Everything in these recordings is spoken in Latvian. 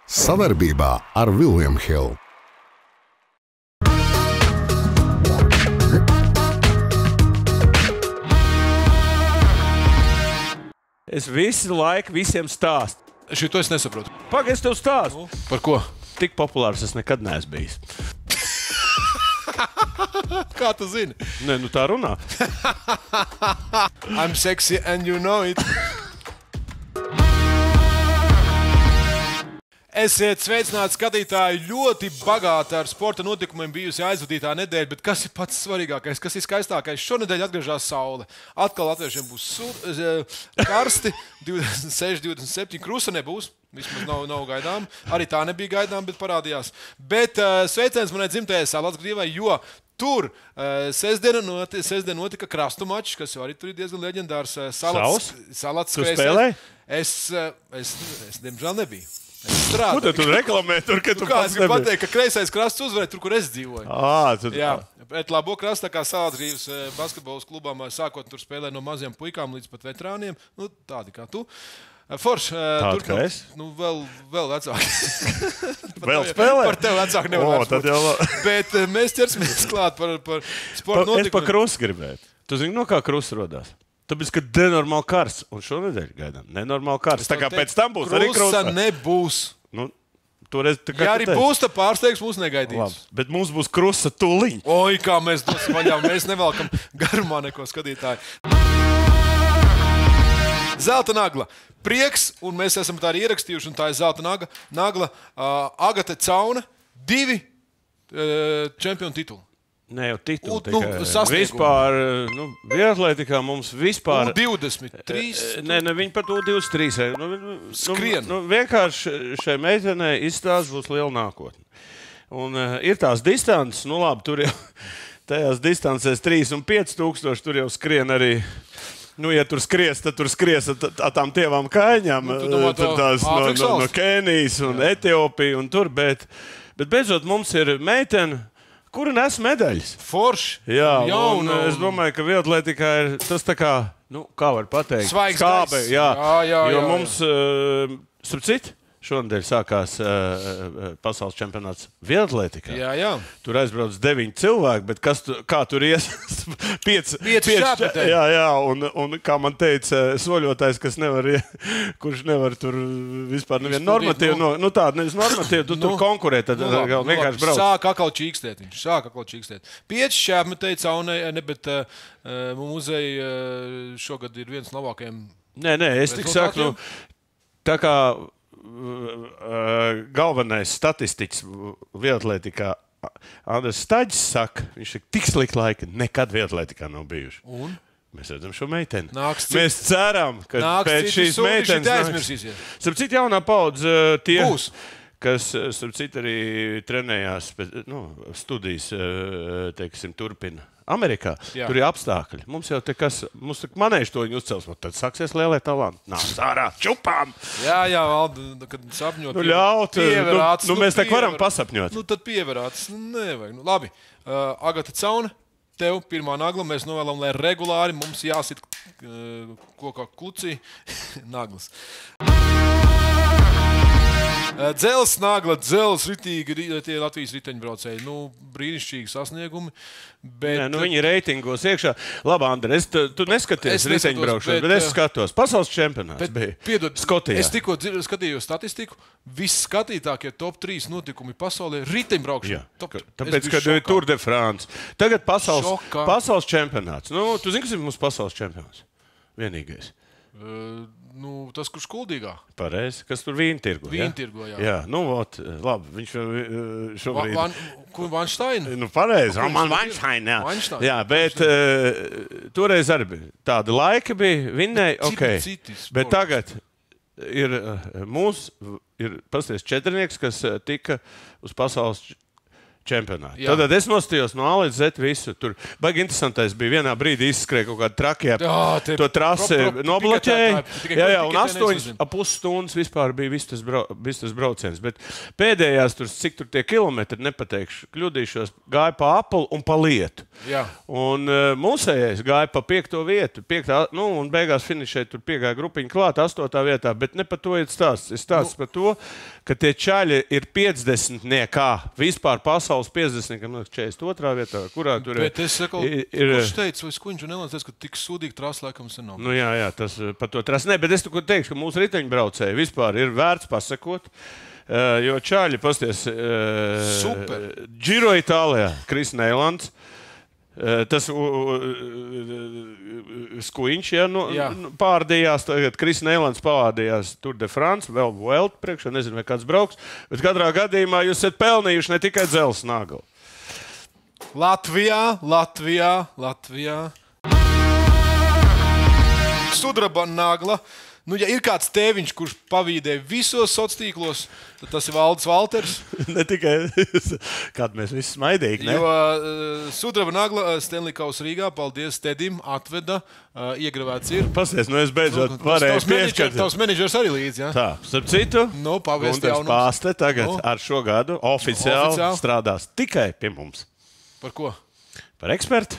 Savarbībā ar William Hill. Es visu laiku visiem stāstu. Šito es nesaprotu. Pagaid, es tev stāstu. Par ko? Tik populārs es nekad neesmu bijis. Kā tu zini? Nē, nu tā runā. I'm sexy and you know it. Esiet sveicināti skatītāji, ļoti bagāta ar sporta notikumiem bijusi aizvadītā nedēļa, bet kas ir pats svarīgākais, kas ir skaistākais? Šonedēļ atgriežas saule. Atkal latviešiem būs karsti, 26, 27, krusa nebūs. Vismaz nav gaidām. Arī tā nebija gaidām, bet parādījās. Bet sveiciens manai dzimtajai Salacgrīvai, jo tur sestdien notika krastu mačs, kas jau arī tur ir diezgan leģendārs. Tu spēlēji? Es diemžēl nebiju. Ko tu reklamē tur, kad tu pats nebija? Es gribu pateikt, ka kreisais krasts uzvarēja tur, kur es dzīvoju. Jā, bet labo krastu, tā kā Salacgrīvas basketbolas klubām, sākot tur spēlē no maziem puikām līdz pat veterāniem. Nu, tādi kā tu. Forši. Tādi kā es? Nu, vēl vecāki. Vēl spēlē? Par tevi vecāki nevar tad jau Bet mēs ķersimies klāt par sporta notikumiem. Es pa krusu gribēju. Tu zini, no kā krusu rodās? Tāpēc, ka nenormāli karsts. Un šonedēļ gaidām nenormāli karsts. Tā kā pēc tam būs arī krusa. Krusa nebūs. Nu, toreiz, ja arī būs, tad pārsteigs mūs negaidīs. Labi, bet mums būs krusa tūliņ. Oi, kā mēs dosim vaļā. Mēs nevelkam garumā neko skatītāju. Zelta nagla. Prieks, un mēs esam tā arī ierakstījuši, un tā ir zelta nagla. Agate Caune, 2 čempionu tituli. Ne jau titulu sasniegumi. Vispār, vieglatlētikā mums vispār... 23. Ne, viņi par to 23. Skrien. Vienkārši šai meitenei izstāsts būs liela nākotne. Un ir tās distances, labi, tur jau tajās distancēs 3 un 5 tūkstoši, tur jau skrien arī... ja tur skries, tad tur skries ar tām tievām kājņām, no Kenijas un Etiopija un tur, bet beidzot mums ir meitene, kura nes medaļas. Forši. Jā, un es domāju, ka vieglatlētikā ir tas tā kā, kā var pateikt? Svaigs gaiss. Jā. Jo mums, starp citu, šonadēļ sākās pasaules čempionāts vieglatlētikā. Jā. Tur aizbrauc 9 cilvēki, bet kā tur ies? 5 šāpetēji. Jā, un kā man teica, soļotājs, kurš nevar tur vispār nevienu normatīvu, tādu nevis normatīvu, tu tur konkurē, tad vienkārši brauc. Sāk atkal čīkstēt viņš. 5 šāpetēji Caunei, bet muzeja šogad ir viens no labākajiem. Nē, es tik saku, tā kā galvenais statistiķis vieglatlētikā Andris Staģis saka, viņš ir tik slikti laiki, nekad vieglatlētikā nav bijuši. Un? Mēs redzam šo meiteni. Mēs ceram, ka pēc šīs meitenes starp citu jaunā paudze tie, kas starp citu arī trenējās, studijas, teiksim, turpina Amerikā. Jā. Tur ir apstākļi. Mums jau mums manējuši to viņi uzcels, tad sāksies lielie talanti. Nāc ārā, čupām! Jā, Valdi, kad sapņot. Ļaut, mēs tā varam pasapņot. Tad pievarāts, nevajag. Labi, Agata Caune, tev pirmā nagla, mēs novēlam, lai regulāri mums jāsit kokā klucī naglas. Dzels nagla, ritīgi, tie Latvijas riteņbraucēji. Brīnišķīgi sasniegumi. Bet... viņi reitingos iekšā. Labi, Andri, tu neskaties riteņbraukšanu, bet es skatos. Pasaules čempionāts bija Skotijā. Es tikko skatījos statistiku. Visi skatītākie top 3 notikumi pasaulē riteņbraukšana. Tāpēc, kad ir Tour de France. Tagad pasaules čempionāts. Tu zini, kas ir mums pasaules čempionāts? Vienīgais. Tas, kurš kuldīgā. Pareizi, kas tur vīntirgo. Vīntirgo, jā. Jā, labi, viņš šobrīd... Vanštaina? Pareizi, Vanštaina, jā. Jā, bet toreiz arī bija. Tādi laiki bija, vinnēja, bet tagad ir pasties četrnieks, kas tika uz pasaules čempionātu. Tad es nostājos no A līdz Z visu. Tur baigi interesantais bija vienā brīdī izskrēja kaut kāda trakjā. To trasi nobloķēja. Jā, un 8,5 stundas vispār bija viss tas brauciens. Bet pēdējās tur, cik tur tie kilometri, nepateikšu, kļūdīšos, gāja pa apli un pa lietu. Jā. Un mūsējais gāja pa 5. vietu. Un beigās finišēja tur piegāja grupiņa klāt 8. vietā, bet ne par to ir stāsts. Es stāstu par to, ka tie čaļi ir 50 niekā. Vispār pasaules 50, 42. vietā, kurā tur bet es saku, kurš teica, vai Skuņš un Elons teica, ka tik sūdīgi trasi laikam sen nav. Jā, tas par to trasi. Nē, bet es teikšu, ka mūsu riteņbraucēji vispār ir vērts pasakot, jo čaļi, pasties, Giro Itālijā, Kris Neilands, tas Skuņš, pārdījās, tagad Kris Neilands pārdījās Tour de France, vēl Vuelta priekšā, nezinu, vai kāds brauks, bet katrā gadījumā jūs esat pelnījuši ne tikai dzelzs naglu. Latvijā. Sudraba nagla. Ja ir kāds tēviņš, kurš pavīdē visos sociālos tīklos, tad tas ir Valdis Valters. Ne tikai kādu mēs visi smaidīgi. Ne? Jo sudraba nagla Stanley Kausa Rīgā, paldies Tedim, atveda, iegravēts ir. Pasties, es beidzot varēju pieskarties. Tavs menedžers arī līdz, jā? Tā, starp citu, Gunārs Pāste tagad ar šo gadu oficiāli strādās tikai pie mums. Par ko? Par ekspertu.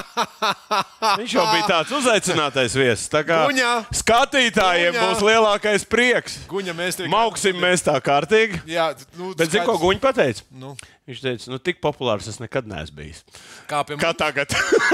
Viņš jau bija tāds uzaicinātais viesis. Tā kā skatītājiem būs lielākais prieks. Mauksim mēs tā kārtīgi. Jā, bet zinu, ko Guņa pateica? Viņš teica, tik populārs es nekad neesmu bijis. Kā tagad.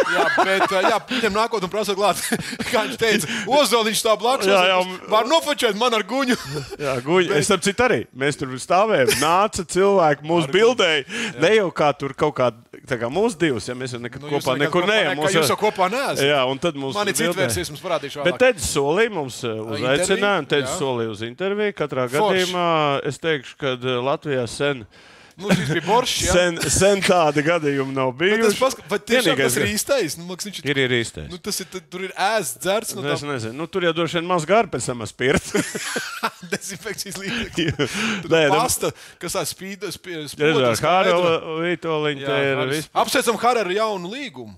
Viņam nākot un prasot klāt, kā viņš teica, Ozoliņš tā blakus, var nofočēt man ar Guņu. Jā, Guņa, es ap citu arī. Mēs tur stāvējam, nāca cilvēki, mūsu bildēja, ne jau kā tur kaut kā mūsu divus, ja mēs jau nekad kopā nekur neejam. Jūs jau kopā neesat. Jā, un tad mūsu mani citu versijas mums parādīšu vēlāk. Bet Tedis solīja mums uzaicinājumu, Tedis solīja uz interviju. Katrā gadījumā es teikšu, ka Latvijā sen šis bija boršs, jā? Sen tādi gadījumi nav bijuši. Bet tiešām tas ir īstais? Ir īstais. Tur ir ēsts, dzerts. Es nezinu. Tur jau droši vien maz gāra pēc tam spirt. Dezinfekcijas līdzekļi. Pasta, kas tā spīdas. Hārela Vītoliņa te ir vispār. Apsveicam Hārelu jaunu līgumu.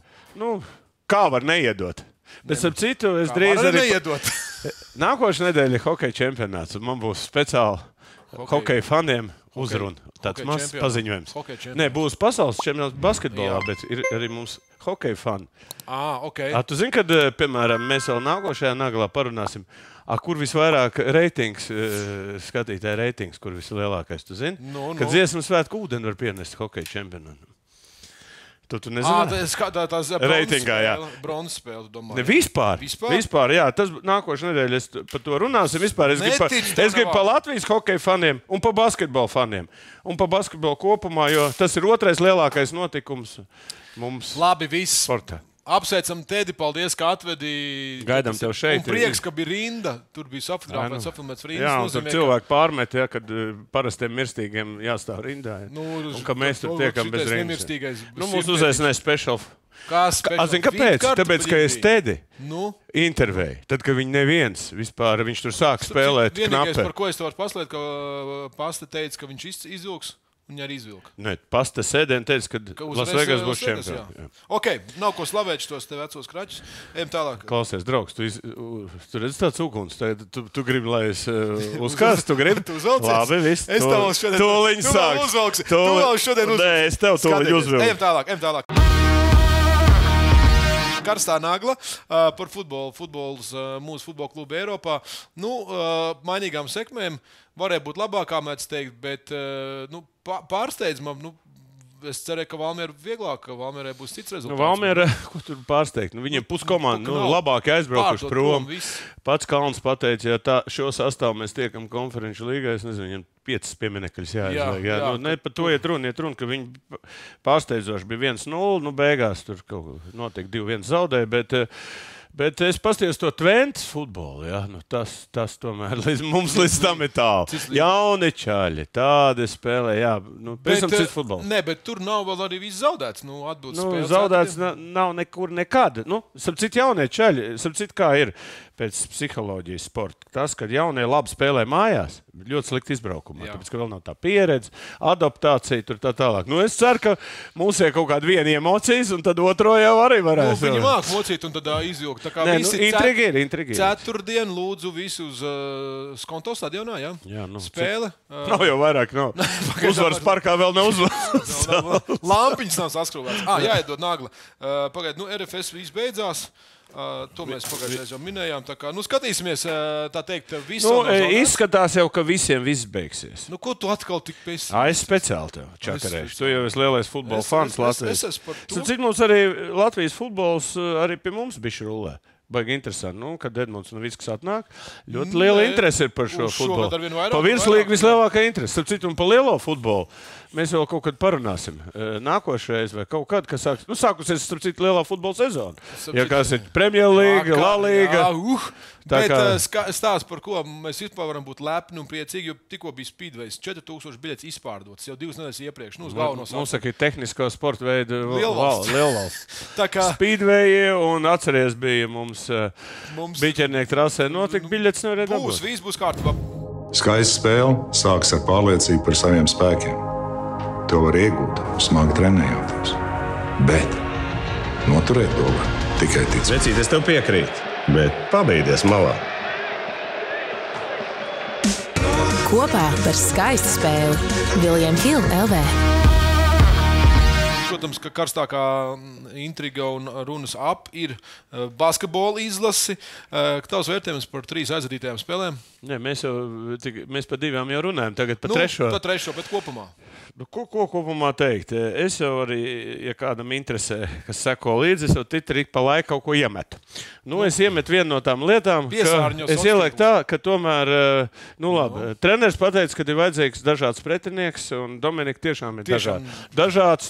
Kā var neiedot? Bet ap citu, es drīz arī neiedot. Nākošais nedēļa ir hokeja čempionāts. Man būs speciāli hokeja faniem uzruna. Tāds mazs paziņojums. Nē, būs pasaules čempionāts basketbolā, bet ir arī mums hokeja fani. Tu zini, kad, piemēram, mēs vēl nākošajā naglā parunāsim, kur visvairāk reitings, skatītāji reitings, kur vislielākais, tu zini? Kad dziesmu svētku ūdeni var pienest hokeja čempionātam. Tu nezini? Tas reitingā, jā. Bronzas spēle, domāju. Ne, vispār, jā. Tas nākošais nedēļa es par to runāsim. Vispār es gribu par Latvijas hokeja faniem un par basketbola faniem. Un par basketbolu kopumā, jo tas ir otrais lielākais notikums mums. Labi, viss. Sportā. Apsveicam Tedi, paldies, ka atvedi. Gaidām tev šeit. Un prieks, ka bija rinda. Tur bija safilmēts rindas. Jā, un tur cilvēki pārmet, kad parastiem mirstīgiem jāstāv rindā. Un ka mēs tur tiekam bez rindas. Mūs uzaicināja special. Zini, kāpēc? Tāpēc, ka es Tedi intervēju. Tad, kad viņi neviens vispār, viņš tur sāk spēlēt knape. Vienīgais, par ko es tev varu paslēt, ka Pasta teica, ka viņš izvilks. Viņa arī izvilka. Nē, Pasta sēdien teica, ka Lasvegas būs čempions. Ok, nav ko slavēt šos te vecos kračus. Ejam tālāk. Klausies, draugs, tu redzi tāds uguns. Tu gribi, lai es uzkāstu, tu gribi? Tu uzvelcies? Labi, viss. Es tev šodien. Tūliņ sāks. Tu vēl uzvelksi. Tu vēl šodien uzvelksi. Nē, es tev tūliņ uzvelku. Ejam tālāk. Karstā nagla par futbols mūsu futbola klubu Eiropā. Mainīgām sekmēm varēja būt labākā, mēdz teikt, bet pārsteidz man. Es cerēju, ka Valmiera vieglāk, ka Valmierai būs cits rezultāts. Valmiera, ko tur pārsteigt? Viņiem puskomanda labāk aizbraukuši prom. Pats Kalns pateica, ja šo sastāvu mēs tiekam konferenču līgā, es nezinu, viņiem 5 pieminekļus jāizliek. Ne par to iet runa, ka viņi pārsteidzoši bija 1-0, beigās tur kaut notiek 2-1 zaudēja, bet es paskatījos to Tventas futbolu. Ja? Tas tomēr līdz tam ir tālu. Jauni čaļi, tādi spēlē. Pēc tam cits futbols. Nē, bet tur nav vēl arī viss zaudēts. Zaudēts nav nekur nekad. Sapcīt jaunie čaļi. Sapcīt kā ir. pēc psiholoģijas sporta. Tas, ka jaunie labi spēlē mājās, ļoti slikti izbraukumā, tāpēc, ka vēl nav tā pieredze, adaptācija, tur tā tālāk. Nu, es ceru, ka mums ir kaut kāda viena emocijas, un tad otro jau arī varēs. Viņi māk mocīt un tad izvilkt. Tā kā visi intrigi. Ceturtdien lūdzu visu uz Skonto stadionā, jā? Jā, nu, Spēle. Nav jau vairāk, nav. Uzvaras parkā vēl nav uzvaras. Lampiņas nav saskrūvēts. Jāiedod nagla. Pagaid, RFS viss beidzās. To mēs pagājušajā jau minējām. Tā kā, skatīsimies, tā teikt, visu. Izskatās jau, ka visiem viss beigsies. Ko tu atkal tik pēc? Es speciāli tev čakarēšu. Tu jau esi lielais futbola fans Latvijas. Es esmu par to. Cik mums arī Latvijas futbols arī pie mums bišķi rullē. Baigi interesanti, kad Edmunds un Viskas atnāk. Ļoti liela interese ir par šo futbolu. Pa virslīgu vislielākā interese. Starp citu, un pa lielo futbolu mēs vēl kaut kad parunāsim. Nākošais vai kaut kad, kas sāks. Sākusies, starp citu, lielā futbola sezona. Ja kas ir Premjerlīga, La Līga. Bet stāsts, par ko mēs vispār varam būt lepni un priecīgi, jo tikko bija Speedways. 4000 biļetes izpārdotas jau 2 nedēļas iepriekš. Mums saka, ir tehnisko sporta veidu lielvalsts. Speedway un atceries bija mums biķernieku trasē notika biļetes nevarēja dabūt. Viss būs kārtībā. Skaista spēle sākas ar pārliecību par saviem spēkiem. To var iegūt, smagi trenējoties. Bet noturēt to var tikai ticēt. Vecīt, es tev piekrītu, bet pabeigties malā. Kopā par skaistu spēli William Hill LV. Protams, ka karstākā intriga un runas ap ir basketbola izlasi. Tavs vērtējums par 3 aizvadītajām spēlēm? Nē, mēs par 2 jau runājam, tagad par 3. Par 3, bet kopumā? Ko kopumā teikt? Es jau arī, ja kādam interesē, kas seko līdzi, es jau titrīgi pa laiku kaut ko iemetu. Es iemetu vienu no tām lietām, es ielieku tā, ka tomēr, labi, treneris pateica, ka ir vajadzīgs dažāds pretinieks, un Dominika tiešām ir dažāds,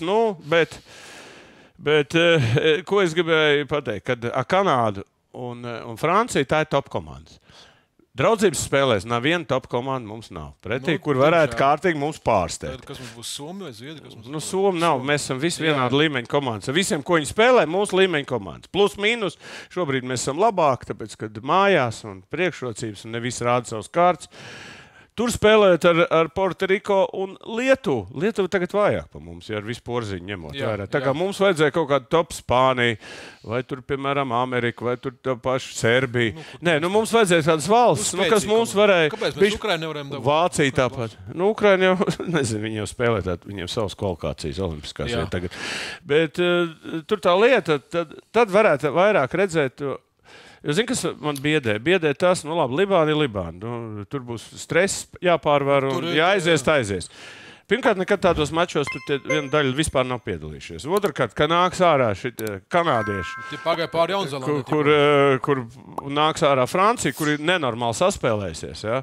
bet ko es gribēju pateikt, kad Kanāda un Francija tā ir top komandas. Draudzības spēlēs nav viena top komanda, mums nav. Pretī, kur varētu kārtīgi mums pārsteigt. Kas mums būs Somija vai Zviedrija? Somija nav, mēs esam visi vienādi līmeņa komandas. Ar visiem, ko viņi spēlē, mūsu līmeņa komandas. Plus, mīnus, šobrīd mēs esam labāki, tāpēc, kad mājās un priekšrocības un ne visi rāda savus kārtas. Tur spēlējot ar Puertoriko un Lietuvu. Lietuva tagad vājāk pa mums, ja ar visu porziņu ņemot. Tā kā mums vajadzēja kaut kādu top Spāniju, vai tur, piemēram, Ameriku, vai tur tā paša Serbija. Mums vajadzēja tādas valsts, kas mums varēja... Kāpēc mēs Ukrainu nevarējām dabūt? Vācija tāpat. Ukraina jau, nezinu, viņi jau spēlē tādu, viņiem savas kvalifikācijas olimpiskās ir tagad. Bet tur tā lieta, tad varētu vairāk redzēt to. Zini, kas man biedē? Biedē tas, labi, Libāna ir Libāna. Tur būs stress jāpārvar un jāaizies, tā aizies. Pirmkārt, nekad tādos mačos tur viena daļa vispār nav piedalījušies. Otrkārt, ka nāks ārā šitie kanādieši. Tie pagāja pāri Jaunzēlandē. Kur nāks ārā Francija, kur ir nenormāli saspēlējusies. Ja?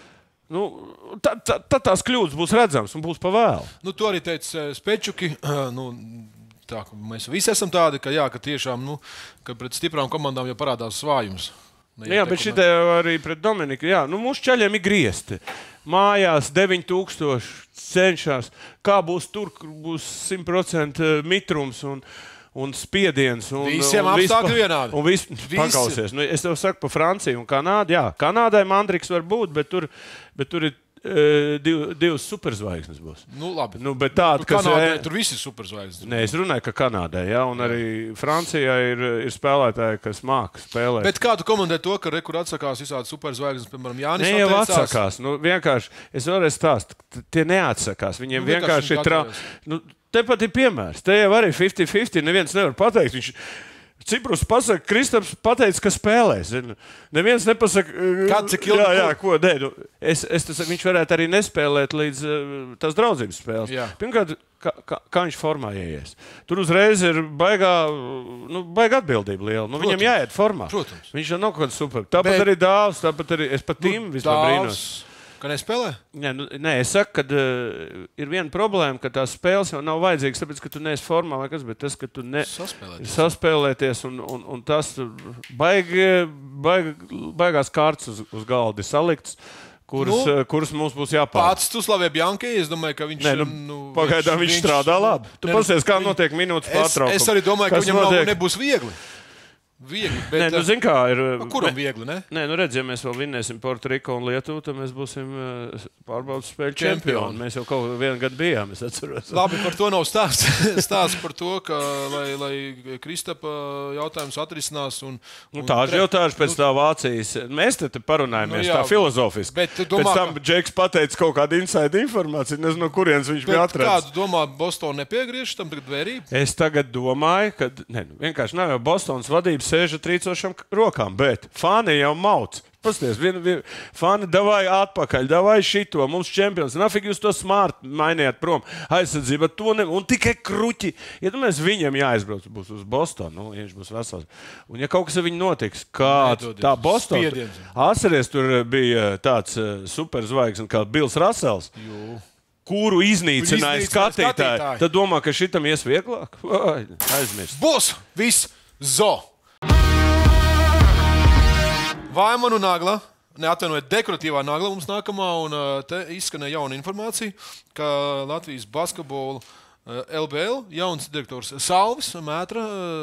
Tad tās kļūdas būs redzamas un būs pa vēlu. Tu arī teici Spečuki. Tā, mēs visi esam tādi, ka tiešām ka pret stiprām komandām jau parādās svājums. Bet šitie arī pret Dominiku. Mūsu čaļiem ir griezti. Mājās 9000 cenšas. Kā būs tur, kur būs 100% mitrums un spiediens. Visiem apstākļi vienādi. Paklausies. Es tev saku par Franciju un Kanādu. Kanādai mandriks var būt, bet tur ir divas superzvaigznes būs. Labi. Bet tāda, Kanādai tur visi ir superzvaigznes. Nē, es runāju, ka Kanādai, un arī Francijā ir spēlētāji, kas māca spēlēt. Bet kā tu komentē to, ka rekur atsakās visādi superzvaigznes, piemēram, Jānis? Ne jau atsakās. Vienkārši, es vēlreiz stāstu, tie neatsakās. Viņiem vienkārši ir tepat ir piemērs. Te jau arī 50-50, neviens nevar pateikt. Ciprus pasaka, Kristaps pateica, ka spēlēs. Neviens nepasaka, cik ilgi. Viņš varētu arī nespēlēt līdz tās draudzības spēles. Pirmkārt, kā viņš formā ieies. Tur uzreiz ir baigā atbildība liela. Viņam jāiet formā. Protams. Viņš jau nav kaut kāds super. Tāpat arī Dāvs, tāpat arī es pat Tim vispār brīnos. Ka nespēlē? Nē, es saku, ka ir viena problēma, ka tās spēles jau nav vajadzīgas, tāpēc, ka tu neesi formā vai kas, bet tas, ka tu saspēlēties un tas baigās kārtas uz galda ir salikts, kuras mums būs jāpār. Pats tu slavē Bjanki, es domāju, ka viņš... Pagaidām viņš strādā labi. Tu pasies, kā notiek minūtes pārtraukums. Es arī domāju, ka viņam nebūs viegli. Viegli, Nē, bet... nu, zin kā ir... Kuram viegli, ne? Nē, nu redz, ja mēs vēl vinnēsim Porto-Riko un Lietuvu, tad mēs būsim pārbaudas spēļu čempioni. Mēs jau kaut vienu gadu bijām, es atceros. Labi, par to nav stāsts. Stāsts par to, ka, lai Kristapa jautājums atrisinās un tāži jautājuši pēc tā Vācijas. Mēs te parunājamies tā filozofiski. Bet domā, pēc tam Džeks pateica kaut kādu inside informāciju, nezinu, no kurienes viņš bija atrasts. Kādu domā, Boston nepiegriež tam tagad vērību? Es tagad domāju, ka vienkārši nav jau Bostonas vadības sēža trīcošam rokām, bet fani jau mauc. Pasties, fani davai atpakaļ, davai šito, mums čempions. Nafik jūs to smart mainījāt prom, aizsardzība to ne, un tikai kruķi. Ja mēs viņam jāizbrauc, būs uz Bostonu, viņš būs vesels. Un ja kaut kas ar viņu notiks, kāds tā Bostona, atceries, tur bija tāds superzvaigznes kā Bills Russells. Kuru iznīcināja skatītāji, tad domā, ka šitam ies vieglāk? Aizmirst. Būs viss zo! Vaimanu nagla, neatvainojiet, dekoratīvā nagla mums nākamā, un te izskanēja jauna informācija, ka Latvijas basketbola LBL jauns direktors Salvis Mētra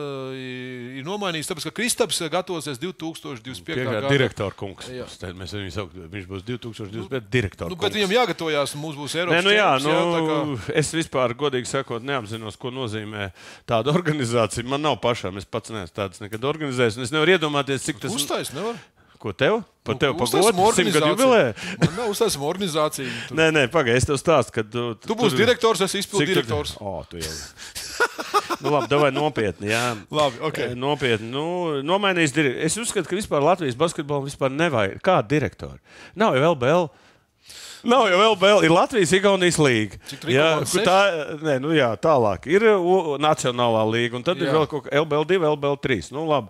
ir nomainījis, tāpēc, ka Kristaps gatavosies 2025. gada. Direktora kungs. Mēs viņu saukt, viņš būs 2025. direktora kungs. Bet viņam jāgatavojās, un mums būs Eiropas čempions. Es vispār, godīgi sakot, neapzinos, ko nozīmē tāda organizācija. Man nav pašām, es pats neesmu tādas nekad organizējis, un es nevaru iedomāties, cik tas... Uztais nevar? Ko tev? Par tevi pagodu? 100 gadu jubilē? Man nav uztaisam organizāciju. Nē, pagaid, es tev stāstu, ka tu būsi direktors, es izpildu direktors. Tu jau. Labi, davai nopietni, jā. Labi, ok. Nopietni. Nomainīs direktoru. Es uzskatu, ka vispār Latvijas basketbolam vispār nevajag. Kāda direktora? Nav jau LBL. Ir Latvijas-Igaunijas līga. Jā, tālāk. Ir Nacionālā līga, un tad ir vēl kaut kā LBL2, LBL3. Labi.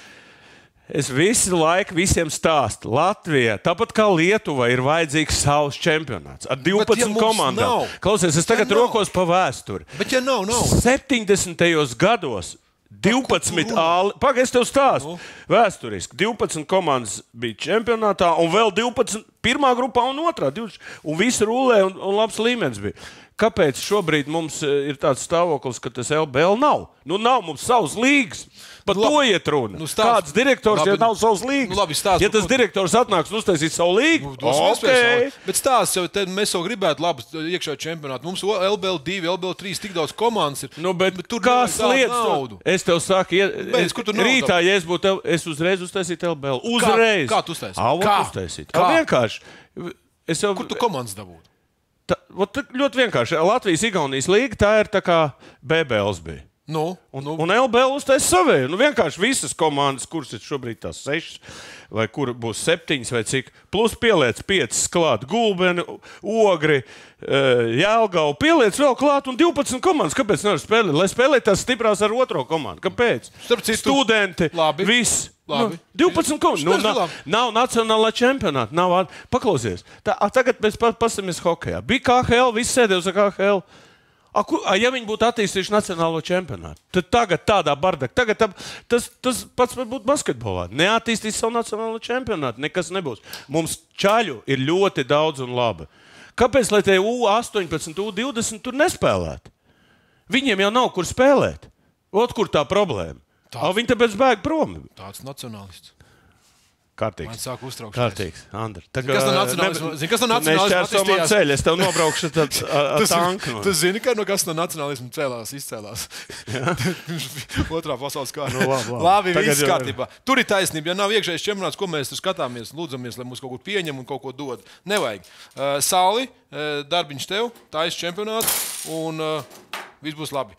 Es visu laiku visiem stāstu. Latvijā, tāpat kā Lietuva, ir vajadzīgs savs čempionāts ar 12 komandām. Klausies, es tagad rokos pa vēsturi. Bet ja nav. 70. gados 12 Pagaid, es tev stāstu. Vēsturiski 12 komandas bija čempionātā un vēl 12 pirmā grupā un otrā. Un visi rulē un labs līmenis bija. Kāpēc šobrīd mums ir tāds stāvoklis, ka tas LBL nav? Nav mums savs līgas. Par to iet runa. Kāds direktors, ja nav savs līgas? Ja tas direktors atnāks un uztaisīs savu līgu, okay. Bet stāsts jau, mēs jau gribētu labu iekšā čempionātu. Mums LBL2, LBL3 tik daudz komandas ir. Bet tur kāds lietas? Es tev saku, rītā, ja es būtu, es uzreiz uztaisītu LBL. Uzreiz. Kā tu uztaisītu? Kā uztaisīt? Vienkārši. Kur tu komandas dabūtu? Ļoti vienkārši. Latvijas-Igaunijas līga, tā ir tā kā BBLs bija. Un LBL uztais savēju. Vienkārši visas komandas, kuras ir šobrīd tās 6, vai kur būs 7 vai cik, plus pieliec 5 klāt Gulbeni, Ogri, Jelgavu, pieliec vēl klāt un 12 komandas. Kāpēc nevar spēlēt? Lai spēlē tās stiprās ar otro komandu. Kāpēc? Studenti, viss. 12 komandas. Nav nacionālā čempionāta. Paklausies. Tagad mēs pasamies hokejā. Bija KHL, viss sēdēja uz KHL. Ja viņi būtu attīstījuši nacionālo čempionātu, tad tagad tādā bardakā, tas pats būtu basketbolā. Neattīstīs savu nacionālo čempionātu, nekas nebūs. Mums čaļu ir ļoti daudz un labi. Kāpēc, lai tie U18, U20 tur nespēlētu? Viņiem jau nav kur spēlēt. Kur tā problēma? Viņi tāpēc bēg prom. Tāds nacionālists. Kārtīgs. Man sāk uztraukties. Kārtīgs, Andri. Kas no nacionālisma attīstījās? Es tev nobraukšu ar tanku. Tu zini, ka kas no nacionālisma izcēlās? Otrā pasaules kārā. Labi, viss kārtībā. Tur ir taisnība. Ja nav iekšējais čempionāts, ko mēs tur skatāmies, lūdzamies, lai mums kaut ko pieņem un kaut ko dod. Nevajag. Sāli, darbiņš tev, taisa čempionāts un viss būs labi.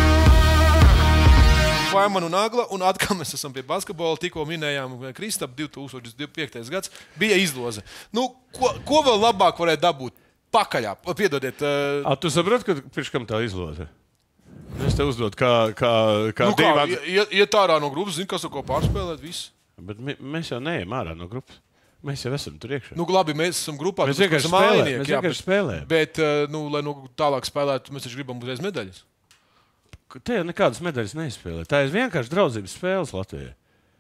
Vaimanu nagla, un atkal mēs esam pie basketbola. Tikko minējām Kristapu, 2025. gads bija izloze. Ko vēl labāk varētu dabūt? Pakaļā, piedodiet. Tu saproti, ka pirms kam tā izloze? Es te uzdodu kā divām. Iet ārā no grupas, zini, kas ar ko pārspēlēt, viss. Bet mēs jau neejam ārā no grupas. Mēs jau esam tur iekšā. Labi, mēs esam grupā. Mēs vienkārši spēlējam. Bet, lai tālāk spēlētu, mēs taču gribam uzreiz medaļas. Te jau nekādas medaļas neizspēlē. Tā ir vienkārši draudzības spēles Latvijai.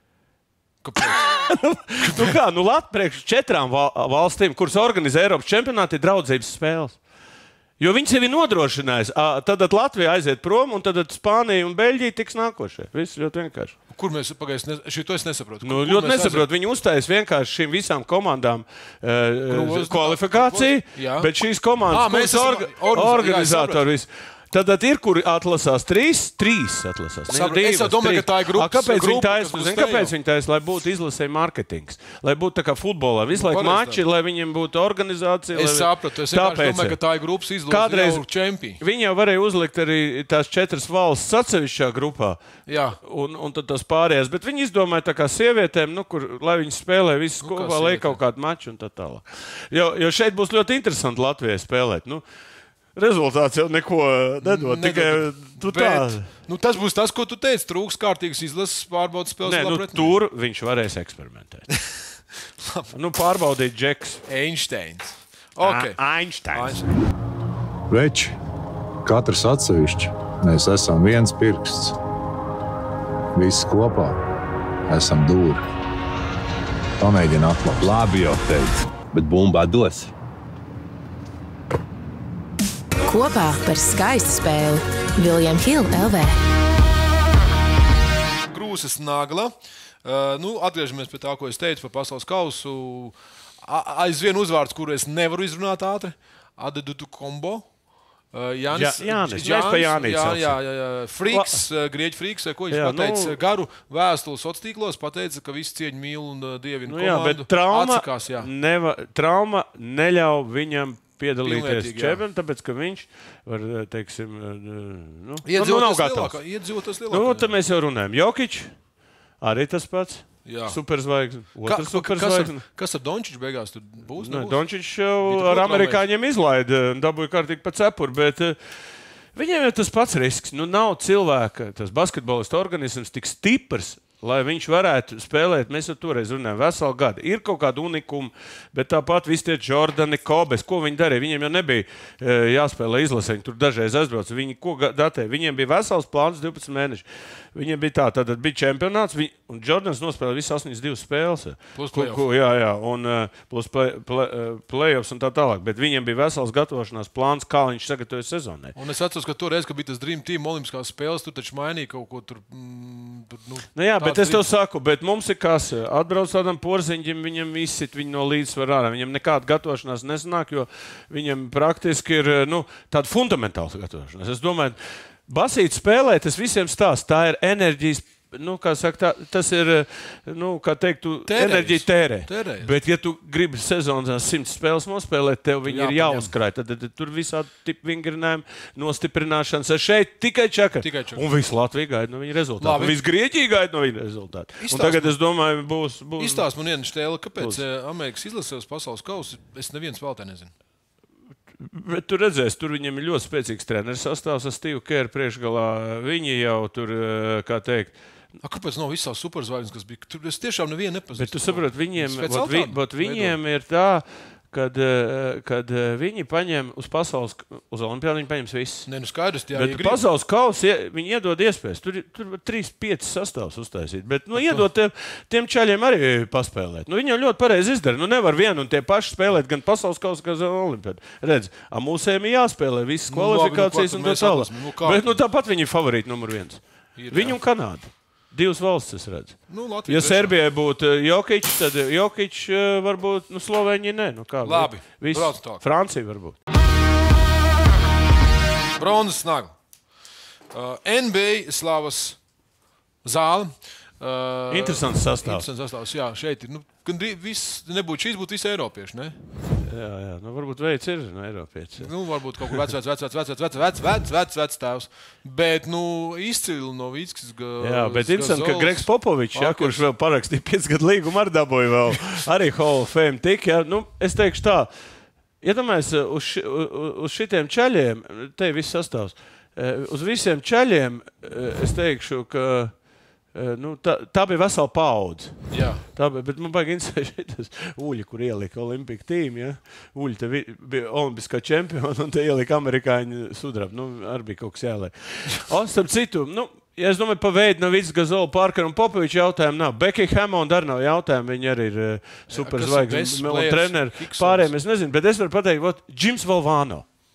Kāpēc? Priekš 4 valstīm, kuras organizē Eiropas čempionāti, ir draudzības spēles. Jo viņi sevi nodrošinājis. Tad Latvija aiziet prom, un tad Spānija un Beļģija tiks nākošie. Viss ļoti vienkārši. Kur mēs šito es nesaprotu? Nu, ļoti nesaprotu. Viņi uzstājas vienkārši šīm visām komandām kvalifikāciju, bet šīs komandas organizatori visu. Tad ir, kuri atlasās trīs atlasās. Es domāju, ka tā ir grupa. Kāpēc viņi taisa? Lai būtu izlasē marketings. Lai būtu tā kā futbolā. Visu laiku mači, lai viņiem būtu organizācija. Es sapratu. Es domāju, ka tā ir grupas izlase jau čempioni. Viņi jau varēja uzlikt arī tās 4 valsts atsevišķā grupā. Jā. Un tad tas pārējās. Bet viņi izdomāja tā kā sievietēm, lai viņi spēlē visu kopā, lai kaut kādu maču un tā tālāk. Jo šeit būs ļoti interesanti Latvijai spēlēt. Rezultāts jau neko nedod. Tikai tas būs tas, ko tu teici. Trūks kārtīgas izlases pārbaudas spēles. Tur viņš varēs eksperimentēt. Pārbaudīt Džeks. Einsteins. Okay. Einsteins. Veči, katrs atsevišķi. Mēs esam viens pirksts. Visi kopā esam dūri. Pamēģini atklāt. Labi jau teicu, bet bumbā dos. Kopā par skaistu spēli William Hill LV. Grūsas Nagla. Atgriežamies pie tā, ko es teicu par pasaules kausu. Aizvien uzvārds, kuru es nevaru izrunāt ātri. Adedutu Kombo. Jānis. Mēs pa Jānis. Jā. Friks, grieķu friks, ko viņš pateica garu vēstuli sociālos, pateica, ka visi cieņu mīl un dievina komandu. Bet trauma neļauj viņam piedalīties čempionā, tāpēc, ka viņš var, teiksim, nav gatavs. Iedzīvotas lielākā. Tad mēs jau runājam. Jokič, arī tas pats. Superzvaigzne. Kas ar Dončiču beigās tur būs? Dončičs jau ar amerikāņiem izlaida, dabūja kārtīgi pa cepuru, bet viņiem ir tas pats risks. Nav cilvēka, tas basketbolistu organisms tik stiprs, lai viņš varētu spēlēt, mēs jau toreiz runājam, veselu gadu. Ir kaut kāda unikuma, bet tāpat visi tie Jordani, Kobes, ko viņi darīja? Viņiem jau nebija jāspēlē izlasē, tur dažreiz aizbrauc. Viņi ko datēja? Viņiem bija vesels plāns 12 mēneši. Viņiem bija tad bija čempionāts, un Jordans nospēlēja visas 82 spēles. Plus playoffs. Un plus playoffs un tā tālāk. Bet viņiem bija vesels gatavošanās plāns, kā viņš sagatavoja sezonai. Un es atceros, ka toreiz, kad bija tas Dream Team olimpiskās spēles, tur taču mainīja kaut ko tur. Bet es tev saku, bet mums ir kas atbrauc tādam porziņģim, viņam izsit viņu no līdzsvara ārā. Viņam nekāda gatavošanās nesanāk, jo viņam praktiski ir tāda fundamentāla gatavošanās. Es domāju, basīt spēlē, tas visiem stāst. Tā ir enerģijas, tas ir, kā teikt, enerģija tērē. Bet, ja tu gribi sezonā 100 spēles nospēlēt, tev viņi ir jāuzkrāj. Tad tur visādi tipu vingrinājumi, nostiprināšanas. Šeit tikai čakari. Un visu Latviju gaida no viņa rezultātu. Visu Grieķiju gaida no viņa rezultātu. Un tagad, es domāju, būs... Izstāst man vienu štēli, kāpēc Amerikas izlasēs pasaules kausu, es neviens spēlētāju nezinu. Bet tu redzēsi, tur viņiem ir ļoti spēcīgs treneris sastāvs ar Steve Kerr priekšgalā. Viņi jau tur, kā teikt... Kāpēc nav visās superzvaigznes, kas bija? Tur es tiešām nevienu nepazīstu. Bet tu saproti, viņiem ir tā, kad viņi paņem uz pasaules, uz olimpiādu, viņi paņems visus. Skaidrs, bet pasaules kausa, viņi iedod iespējas. Tur 3-5 sastāvs uztaisīt. Bet, iedod tiem čaļiem arī paspēlēt. Viņam ļoti pareizi izdara. Nevar vienu un tie paši spēlēt gan pasaules kausa, gan olimpiādu. Redz, mūsējiem ir jāspēlē visas kvalifikācijas un tā tālāk. Bet, tāpat viņi ir favorīti numur 1. Viņi un Kanāda. 2 valstis, es redzu. Ja Serbijai būtu Jokič, tad Jokič varbūt, Slovēņija nē. Labi, Francija varbūt. Bronzas Nagla. NBA slavas zāle. Interesants sastāvs. Jā, šeit ir. Nebūtu šīs, būtu visi eiropieši, ne? Jā. Varbūt veids ir eiropieši. Varbūt kaut kur vecs tēvs. Bet, izcili no Vīckis. Jā, bet interesanti, ka Gregs Popovičs, kurš vēl parakstīja 5 gadu līgumu, arī dabūja vēl. Arī Hall of Fame tik, es teikšu tā. Iedomājies, uz šitiem čaļiem, te ir viss sastāvs. Uz visiem čaļiem, es teikšu, ka tā bija vesela paudze. Bet man baigi interesē tas Uļi, kur ielika Olimpika tīmu. Ja? Uļi te bija olimpiskā čempiona un te ielika amerikāņu sudrabu. Arī bija kaut kas jāliek. Starp citu, ja es domāju, pa veidu nav Vits Gazola, Parker un Popoviča jautājumu nav. Becky Hammond arī nav jautājumu. Viņi arī ir superzvaigznes un treneri. Pārējiem es nezinu, bet es varu pateikt, Jims Valvano.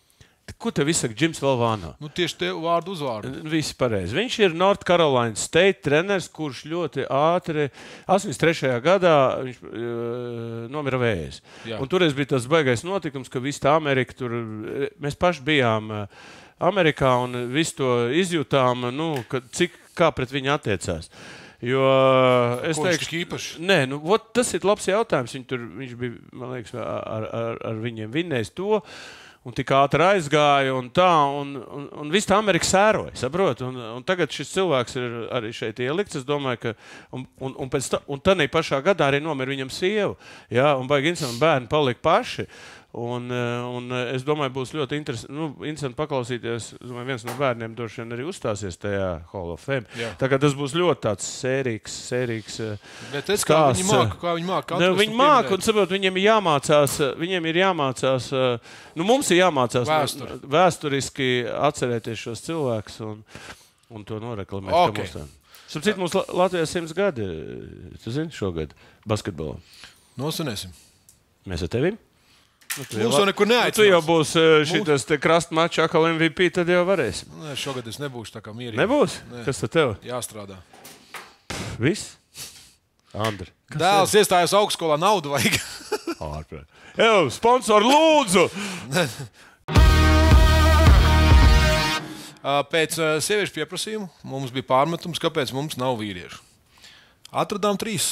Ko tev izsaka Džims Valvāno? Nu, tieši te vārdu uzvārdu. Visi pareizi. Viņš ir North Carolina State treneris, kurš ļoti ātri, 83. gadā viņš nomira vējas. Un toreiz bija tas baigais notikums, ka visa tā Amerika tur, mēs paši bijām Amerikā un visu to izjūtām, kā pret viņu attiecās. Jo es teikšu, nē, tas ir labs jautājums. Viņš bija, man liekas, ar viņiem vinnējis to. Un tik ātri aizgāja, un viss tā Amerika sēroja, saprot? Un tagad šis cilvēks ir arī šeit ielikts, es domāju, ka, un tādā pašā gadā arī nomira viņam sieva, jā, un baigi interesanti, bērni palika paši, un es domāju, būs ļoti interesanti paklausīties, viens no bērniem droši vien arī uzstāsies tajā Hall of Fame. Jā. Tā kā tas būs ļoti tāds sērīgs bet es kā viņi māka, viņi māka, un saprot, viņiem ir jāmācās, mums ir jāmācās vēsturiski atcerēties šos cilvēkus un to noreklamēt. Okay. Sapcīt, mums Latvijā 100 gadi, tu zini, šogad basketbolā. Nosunēsim. Mēs ar tevim? Mums jau nekur neaicinās. Tu jau būs šitas krasta mača atkal MVP, tad jau varēsim. Nē, šogad es nebūšu tā kā mierīgi. Nebūs? Nē. Kas tad tev? Jāstrādā. Viss? Andri. Dēls iestājas augstskolā, naudu vajag. Ārprāt. Sponsor, lūdzu! Pēc sieviešu pieprasījumu mums bija pārmetums, kāpēc mums nav vīriešu. Atradām 3.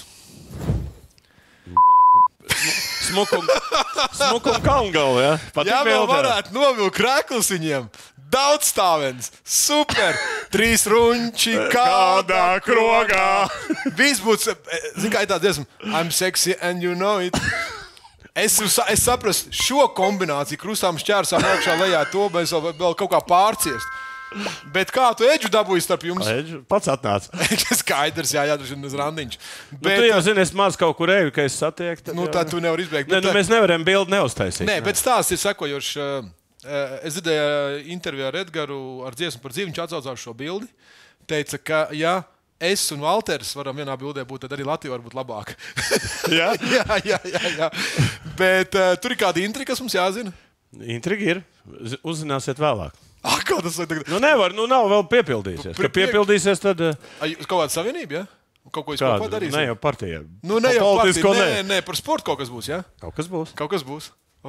Smukuma Kalngalu, ja? Jā, vēl varētu novilkt krēklus viņiem. Daudz stāvens. Super. 3 runči kādā krogā. Viss būtu, zin kā ir tā dziesma, I'm sexy and you know it. Es saprastu šo kombināciju, krustām šķērsām augšā lejā to, mēs vēl kaut kā pārciest. Bet kā tu Edžu dabūji starp jums? Edžu pats atnāca. Skaidrs, jā, uz randiņš. Bet tu jau zini, es maz kaut kur eju, ka es satieku. Tad tu nevar izbeigt. Mēs nevaram bildi neuztaisīt. Nē, bet stāsts ir sekojošs. Es dzirdēju interviju ar Edgaru ar dziesmu par dzīvi, viņš atsaucās šo bildi. Teica, ka ja es un Valters varam vienā bildē būt, tad arī Latvija var būt labāka. Jā? Jā. Bet tur ir kāda intriga, kas mums jāzina? Intriga ir. Uzzināsiet vēlāk. Kā tas ir tagad? Nevar, nav vēl piepildīsies. Kad piepildīsies, tad... Kaut kāda savienība, jā? Kaut ko es kopā darīsim? Ne jau partijā. Ne jau partijā. Nē, par sportu kaut kas būs, jā? Kaut kas būs.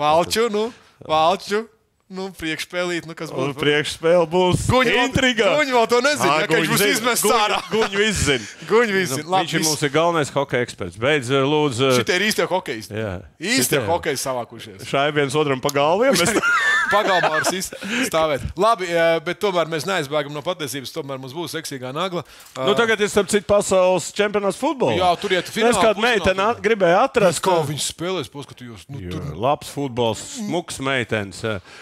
Valču. Priekšspēlīt, kas būs? Priekšspēle būs intriga. Guņi vēl to nezina, ka viņš būs izmests ārā. Guņi viss zina. Viņš mums ir galvenais hokeja eksperts. Beidz, lūdzu. Šitie ir īstie hokejisti. Jā. Īstie hokeji savākušies. Šai viens otram pa galviem. Pagalmā var stāvēt. Labi, bet tomēr mēs neaizbēgam no patiesības. Tomēr mums būs seksīgā nagla. Tagad ir starp citu pasaules čempionāts futbolā. Jā, tur iet finālā. Es kādu meiteni gribēju atrast. Kā viņš spēlēs, paskatījos. Labs futbols, smuks meitenes.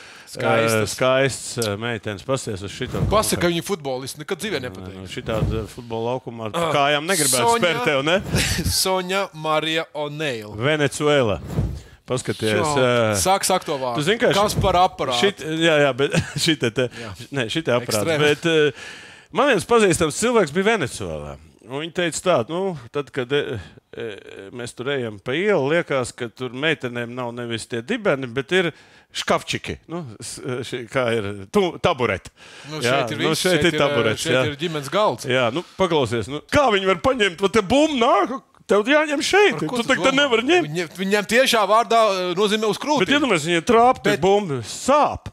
Skaists meitenes. Pasties uz šito. Pasaka, viņi futbolisti nekad dzīvē nepateikti. Šitāda futbola laukumā kājām negribētu spērt tev, ne? Soņa Marija O'Neil. Venecuēla. Paskaties. Sāk to vārdu. Tu zini, kas par aparātu? Jā, bet šitie aparāti. Bet man viens pazīstams cilvēks bija Venecuēlā. Viņi teica tā, tad, kad mēs tur ejam pa ielu, liekas, ka tur meitenēm nav nevis tie dibeni, bet ir škafčiki. Kā ir tabureti. Šeit ir taburets. Šeit ir ģimenes galds. Jā, paklausies. Kā viņi var paņemt? Te bum nāk, tev jāņem šeit. Tu te nevar ņemt. Viņam tiešā vārdā nozīmē uz krūti. Bet iedomājies, viņiem trāpti bumbi. Sāp.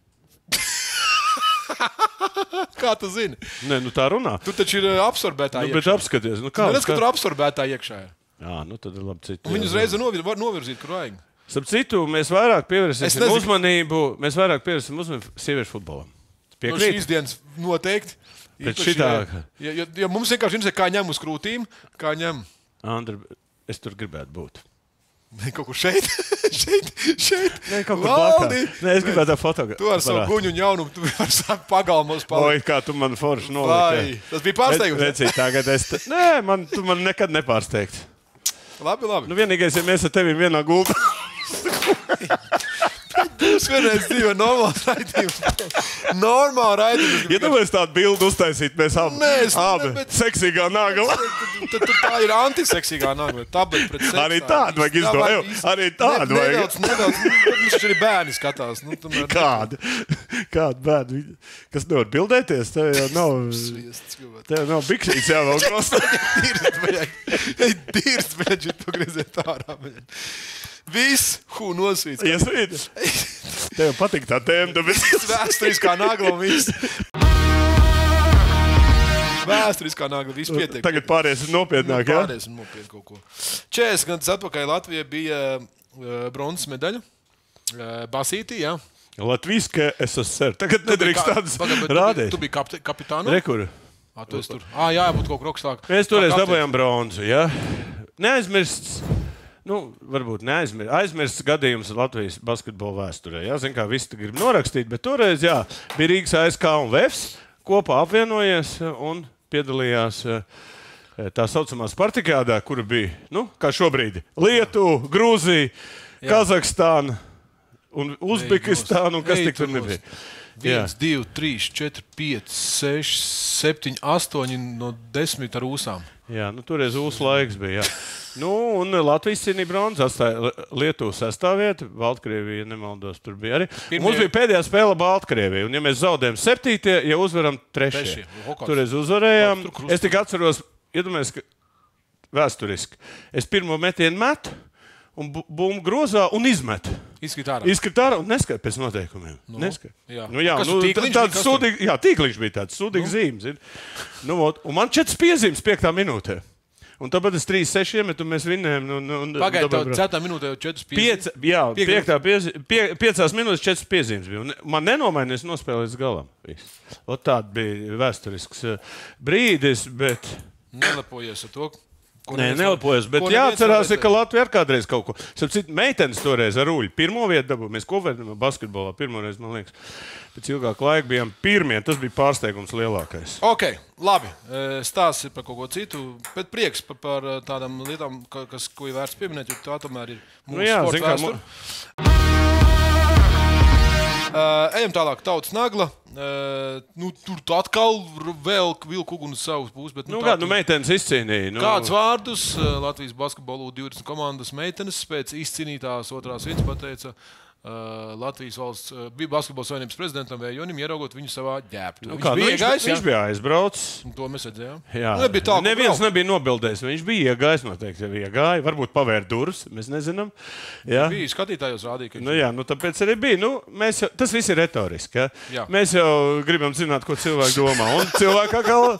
Kā tu zini? Nē, tā runā. Tu taču ir absorbētā iekšā. Bet apskaties. Redz, ka tur absorbētā iekšā ir. Jā, tad ir labi citu. Viņu uzreiz var novirzīt, kur vajag. Starp citu, mēs vairāk pievērsīsim uzmanību sieviešu futbolam. Piekrīt? Šīs dienas noteikti. Bet šitā... Ja mums vienkārši interesē, kā ņem uz krūtīm, kā ņem. Andri, es tur gribētu būt. Kaut kur šeit. Nē, kaut kur blakā. Nē, es gribētu fotografēt. Tu ar savu guņu un jaunumu, tu ar pagalmos paliek. Oi, kā tu man forši noliki. Tas bija pārsteigums. Vecīt, tagad Nē, tu man nekad nepārsteigts. Labi. Vienīgais, ja mēs ar tevi vienā gultā. Jūs vienreiz dzīvo normāli raidījumu. Normāli raidījumu. Ja tu mēs tādu bildu uztaisīt, mēs abi seksīgā nagla. Tad tā ir antiseksīgā nagla. Tablet pret seksu. Arī tādu vajag izdomāt. Arī tādu vajag. Nedaudz. Viņš arī bērni skatās. Kādu bērnu? Kas nevar bildēties? Tev jau nav biksīts jāvēl krostā. Dirst, beļģi, pagriezēt ārā. Viss, nosvīts. Iesvīt. Tev patīk tā tēma, tāpēc. Vēsturiskā nagla un viss. Vēsturiskā nagla, viss pietiek. Tagad pāriesim nopietnāk, jā? Pāriesim nopietnāk kaut ko. 40 gadus atpakaļ Latvijai bija bronzas medaļa. Basītī, jā. Latvijska SSR. Tagad nedrīkst tādas rādīt. Tu biji kapitānu? Rekur. Tu esi tur. Jābūt kaut rokstāk. Mēs toreiz dabājām bronzu, jā. Neaizmirsts. Varbūt aizmirsts gadījums Latvijas basketbola vēsturē. Jā, zin kā visi grib norakstīt, bet toreiz, jā, bija Rīgas ASK un VEFS kopā apvienojies un piedalījās tā saucamā Spartakādā, kura bija, kā šobrīd, Lietuva, Grūzija, Kazahstāna un Uzbekistāna un kas tik tur nebija. 1, 2, 3, 4, 5, 6, 7, 8 no 10 ar ūsām. Jā, toreiz ūsu laiks bija, jā. Un Latvijas cīnīja bronzu, atstāja Lietuvu 6. vietu, Baltkrievija, nemaldos, tur bija arī. Mums bija pēdējā spēle Baltkrievija, un ja mēs zaudējam 7, ja uzvaram 3. Toreiz uzvarējām. Es tik atceros, iedomājies, ka vēsturiski. Es pirmo metienu metu, un bumbu grozā un izmet. Izskrit ārā un neskait pēc noteikumiem. Tīkliņš bija tāds sūdīgs zīmes. Un man 4 piezīmes 5. minūtē. Un tāpēc es 3-6 iemetu, un mēs vinnējām. Pagaid, tev 4. minūtē jau 4 piezīmes? Jā, 5 minūtes 4 piezīmes bija. Un man nenomainījās nospēlēt līdz galam. Tāda bija vēsturisks brīdis, bet... Nelepojies ar to, Nē, nelepojas, bet jāatcerās, ka Latvija ir kādreiz kaut ko. Meitenes toreiz ar Uļu pirmo vietu dabū. Mēs kopvērtījām basketbolā pirmoreiz, man liekas. Pēc ilgāka laika bijām pirmie. Tas bija pārsteigums lielākais. Ok, labi. Stāsts ir par kaut ko citu, bet prieks par tādām lietām, ko ir vērts pieminēt, jo tā tomēr ir mūsu sporta vēsture. Ejam tālāk, Tautas nagla. Tur atkal vēl vilku uguns savus puses. Meitenes izcīnīja. Kāds vārdus Latvijas basketbolu 20 komandas meitenes pēc izcīnītās otrās vietas pateica Latvijas valsts basketbola savienības prezidentam Vējonim, ieraugot viņu savā ģērbtuvē. Viņš bija aizbraucis. To mēs redzējām. Neviens nebija nobildējis. Viņš bija iegājis, noteikti jau iegāja. Varbūt pavērt durvis, mēs nezinām. Bija skatītājos rādīja. Tāpēc arī bija. Tas viss ir retoriski. Ja? Mēs jau gribam zināt, ko cilvēki domā. Un cilvēki atkal...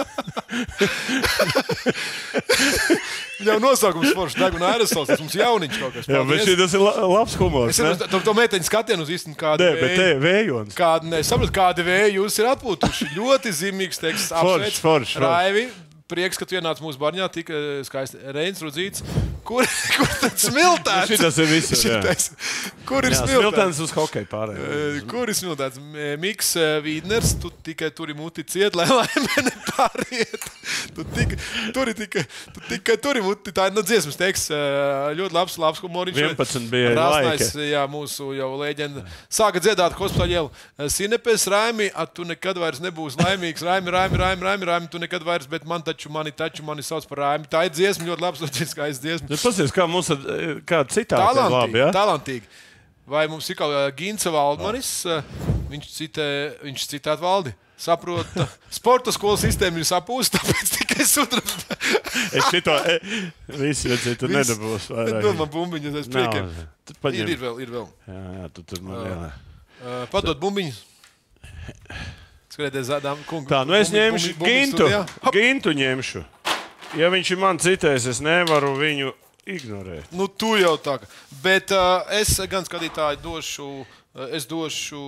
Jau nosaukums foršs, Deguna aerosols, tas mums jauniņš kaut kas. Jā, bet tas ir labs humors. To meiteņu skatienu uz īstenībā kādi vēji. Nē, bet vējons. Kādi vēji jūs ir atpūtuši. Ļoti zīmīgs teksts. Foršs. Raivi, prieks, ka tu ienāc mūsu barņā, tik skaisti. Reins Rudzīts. Kur tad smiltēns? Šitas ir viss. Kur ir smiltēns? Smiltēns uz hokeju pārējiem. Kur ir smiltēns? Miks Vīdners, tu tikai turi muti ciet, lai laime nepāriet. Tu tikai turi muti. Tā ir dziesmas teksts. Ļoti labs humoriņš. 11 bija laika. Jā, mūsu jau leģenda. Sāka dziedāt hospitāļielu. Sinepes, Raimi, tu nekad vairs nebūs laimīgs. Raimi, tu nekad vairs, bet mani sauc par Raimi. Tā ir dziesma, ļoti labs, ļoti skaists dziesma. Pasies, kā mums kāda citāta ir labi, ja? Talantīgi. Vai mums ir kā Ginca Valdmanis, viņš citēt Valdi. Saprot, sporta skolas sistēma ir sapūsta, tāpēc tikai sudraba. Es šito visi redzēju, tu nedabūs vairāk. Dod man bumbiņas, es priekiem. Ir vēl. Jā, tu tur man lielā. Padod bumbiņas. Skatieties, kungu. Tā, es ņemšu Gintu ņemšu. Ja viņš ir man citējis, es nevaru viņu ignorēt. Tu jau tā. Bet es gan skatītāji došu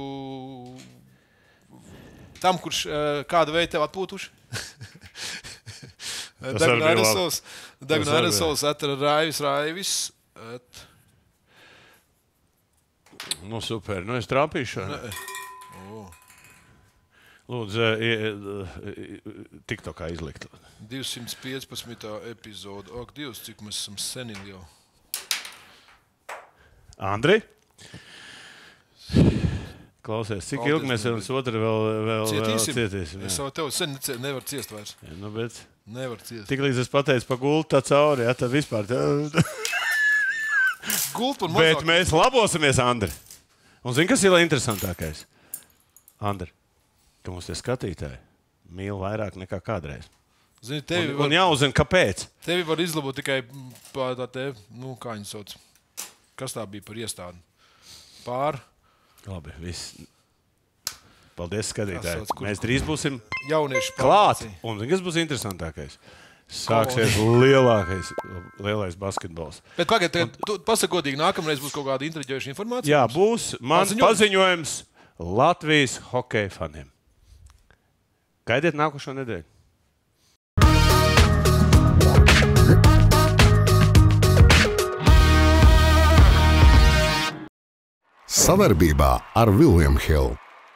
tam, kurš kāda veida tev atpūtuši. Deguna aerosols Raivis. Super. Es trāpīšu. Lūdzu, TikTokā izlikt. 215. epizode. Ak, Dievs, cik mēs esam senili jau. Andri? Klausies, cik ilgi mēs viens otru vēl cietīsim? Es jau tev sen nevaru ciest vairs. Ja, nu, bet Nevar ciest. tik līdz es pateicu pa gultu tā cauri, ja, tad vispār. Gult un Bet mazāk. mēs labosimies, Andri. Un zini, kas ir interesantākais? Andri, ka mums tie skatītāji mīl vairāk nekā kādreiz. Zini, Un jāuzzina, kāpēc. Tevi var izlabot tikai pār tā te, kā viņi sauc. Kas tā bija par iestādi? Pār Labi, viss. Paldies, skatītāji. Tas sauc, Mēs drīz būsim jauniešu klāt. pārmācīja. Un zini, kas būs interesantākais? Sāksies lielais basketbols. Bet pagaid, tu pasakodīgi, nākamreiz būs kaut kāda intriģējoša informācija? Jā, būs man paziņojums Latvijas hokeja faniem. Gaidiet nākošo nedēļu. Savarbībā ar William Hill.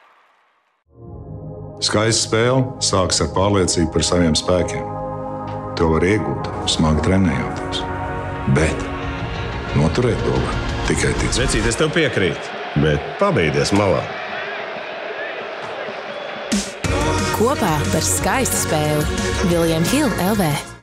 Skaista spēle sākas ar pārliecību par saviem spēkiem. To var iegūt, smagi trenējoties. Bet noturēt to var tikai ticēt. Vecīt, es tev piekrītu, bet pabeigties malā. Kopā par skaistu spēli William Hill LV.